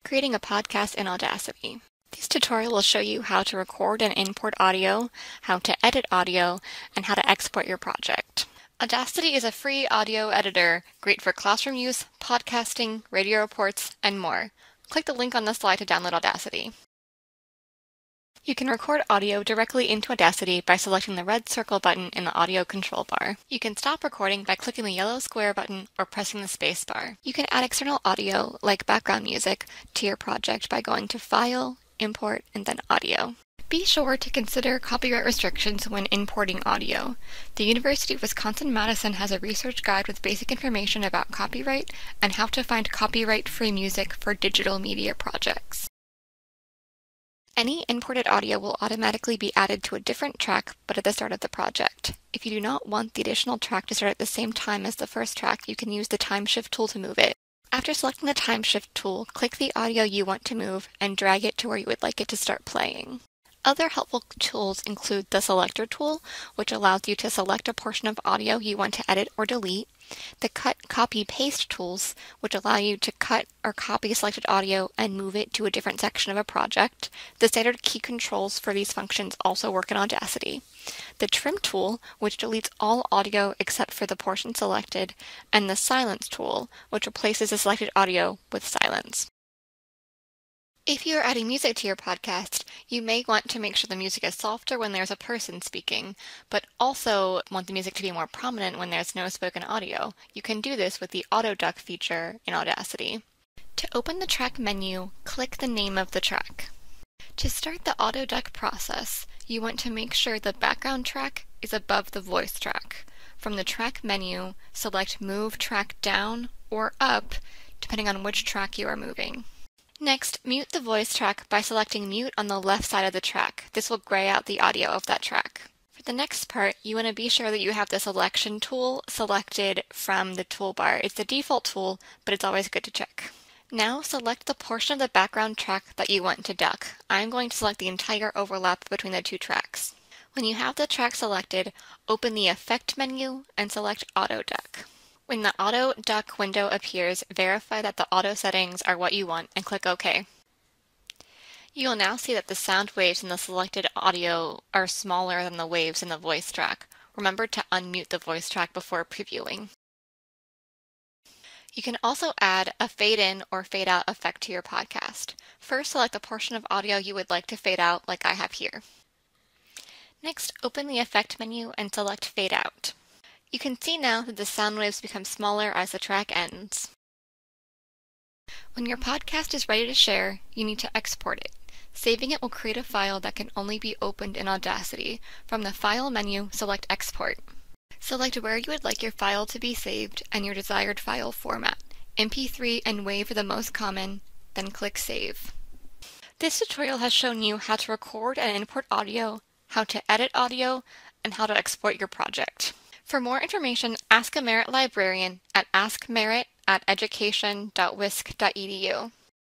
Creating a podcast in Audacity. This tutorial will show you how to record and import audio, how to edit audio, and how to export your project. Audacity is a free audio editor, great for classroom use, podcasting, radio reports, and more. Click the link on the slide to download Audacity. You can record audio directly into Audacity by selecting the red circle button in the audio control bar. You can stop recording by clicking the yellow square button or pressing the space bar. You can add external audio, like background music, to your project by going to File, Import, and then Audio. Be sure to consider copyright restrictions when importing audio. The University of Wisconsin-Madison has a research guide with basic information about copyright and how to find copyright-free music for digital media projects. Any imported audio will automatically be added to a different track, but at the start of the project. If you do not want the additional track to start at the same time as the first track, you can use the time shift tool to move it. After selecting the time shift tool, click the audio you want to move and drag it to where you would like it to start playing. Other helpful tools include the Selector Tool, which allows you to select a portion of audio you want to edit or delete, the Cut, Copy, Paste tools, which allow you to cut or copy selected audio and move it to a different section of a project. The standard key controls for these functions also work in Audacity. The Trim tool, which deletes all audio except for the portion selected, and the Silence tool, which replaces the selected audio with silence. If you are adding music to your podcast, you may want to make sure the music is softer when there's a person speaking, but also want the music to be more prominent when there's no spoken audio. You can do this with the Auto Duck feature in Audacity. To open the track menu, click the name of the track. To start the Auto Duck process, you want to make sure the background track is above the voice track. From the track menu, select Move Track Down or Up, depending on which track you are moving. Next, mute the voice track by selecting Mute on the left side of the track. This will gray out the audio of that track. For the next part, you want to be sure that you have the Selection tool selected from the toolbar. It's the default tool, but it's always good to check. Now select the portion of the background track that you want to duck. I'm going to select the entire overlap between the two tracks. When you have the track selected, open the Effect menu and select Auto Duck. When the Auto Duck window appears, verify that the auto settings are what you want and click OK. You will now see that the sound waves in the selected audio are smaller than the waves in the voice track. Remember to unmute the voice track before previewing. You can also add a fade in or fade out effect to your podcast. First, select the portion of audio you would like to fade out, like I have here. Next, open the Effect menu and select Fade Out. You can see now that the sound waves become smaller as the track ends. When your podcast is ready to share, you need to export it. Saving it will create a file that can only be opened in Audacity. From the File menu, select Export. Select where you would like your file to be saved and your desired file format. MP3 and WAV are the most common, then click Save. This tutorial has shown you how to record and import audio, how to edit audio, and how to export your project. For more information, ask a Merit librarian at askmerit@education.wisc.edu.